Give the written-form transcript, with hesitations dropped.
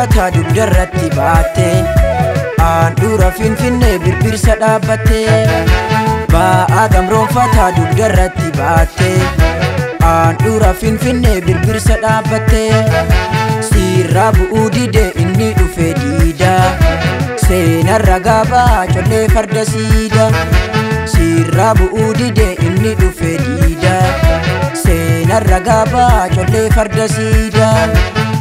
gonfata dugdarratti baatte handhuura Finfinnee birbirsa dhaabbatte ba'aa gamroonfata dugdarratti baatte handhuura Finfinnee birbirsa dhaabbatte sirraa bu'uu dide inni dhufe diida seenarra gaabaa collee farda siida sirraa bu'uu dide inni dhufe diida seenarra gaabaa collee farda siida